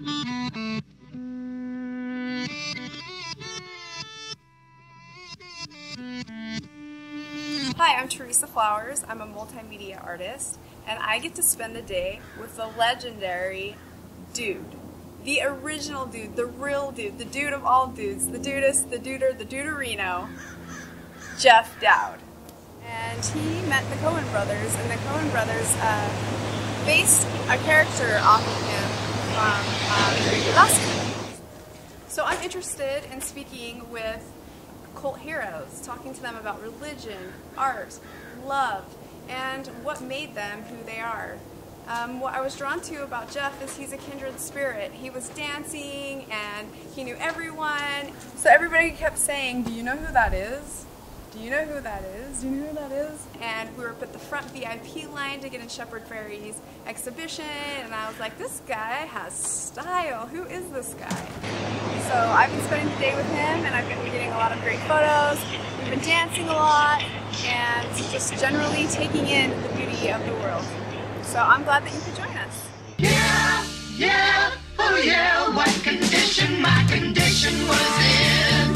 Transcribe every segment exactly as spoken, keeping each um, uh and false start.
Hi, I'm Teresa Flowers. I'm a multimedia artist, and I get to spend the day with the legendary Dude. The original dude, the real dude, the dude of all dudes, the dudest, the duder, the duderino, Jeff Dowd. And he met the Coen brothers, and the Coen brothers uh, based a character off of him from um, Lebowski. So I'm interested in speaking with cult heroes, talking to them about religion, art, love, and what made them who they are. Um, what I was drawn to about Jeff is he's a kindred spirit. He was dancing and he knew everyone. So everybody kept saying, do you know who that is? Do you know who that is? Do you know who that is? And we were up at the front V I P line to get in Shepard Fairey's exhibition, and I was like, this guy has style. Who is this guy? So I've been spending the day with him, and I've been getting a lot of great photos. We've been dancing a lot, and just generally taking in the beauty of the world. So I'm glad that you could join us. Yeah, yeah, oh yeah, what condition my condition was in.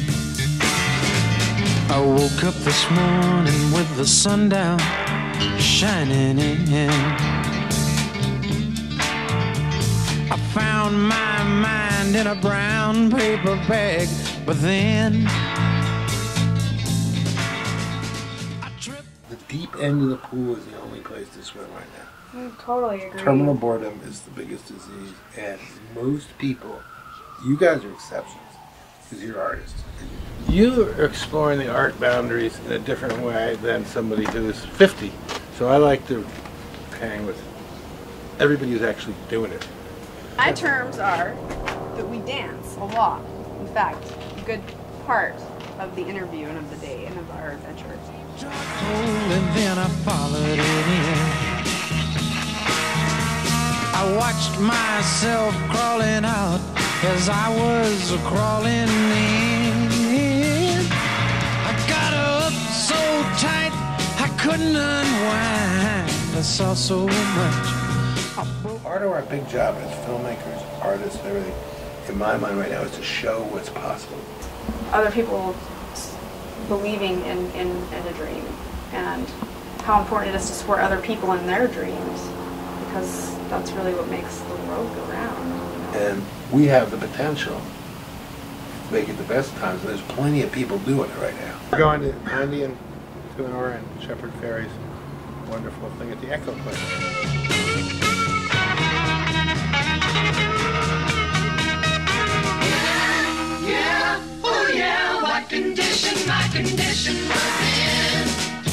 I woke up this morning with the sun down, shining in. I found my mind in a brown paper bag, but then I tripped. The deep end of the pool is the only place to swim right now. I totally agree. Terminal boredom is the biggest disease, and most people, you guys are exceptions, because you're artists. You are exploring the art boundaries in a different way than somebody who's fifty. So I like to hang with everybody who's actually doing it. My terms are that we dance a lot. In fact, a good part of the interview and of the day and of our adventure. And then I followed it in. I watched myself crawling out as I was crawling in. I got up so tight I couldn't unwind. I saw so much. Part of our big job as filmmakers, artists, and everything, in my mind right now, is to show what's possible. Other people believing in, in, in a dream, and how important it is to support other people in their dreams, because that's really what makes the world go round. And we have the potential to make it the best times, and there's plenty of people doing it right now. We're going to Andy and Tuanora and Shepard Fairey's wonderful thing at the Echo Place. Yeah, oh yeah, what condition my condition was in.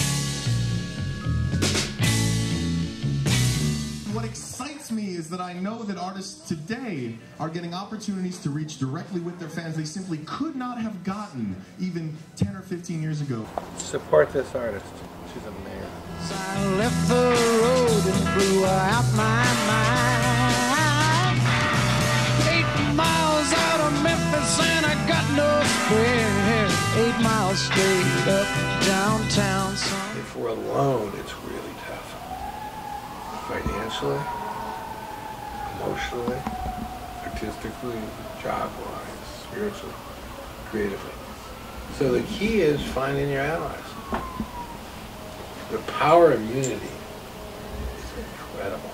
What excites me is that I know that artists today are getting opportunities to reach directly with their fans they simply could not have gotten even ten or fifteen years ago. Support this artist. She's amazing. I left the road and blew out my mind. Eight miles out of Memphis and I got no spare. Eight miles straight up downtown. If we're alone, it's really tough. Financially, emotionally, artistically, job-wise, spiritually, creatively. So the key is finding your allies. The power of unity is incredible.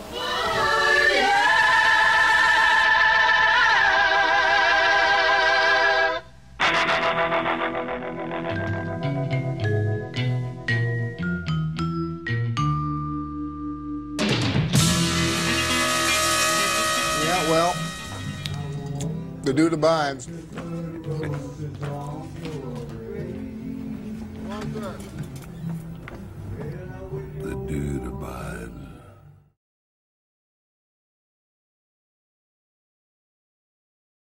Yeah, well, the dude abides.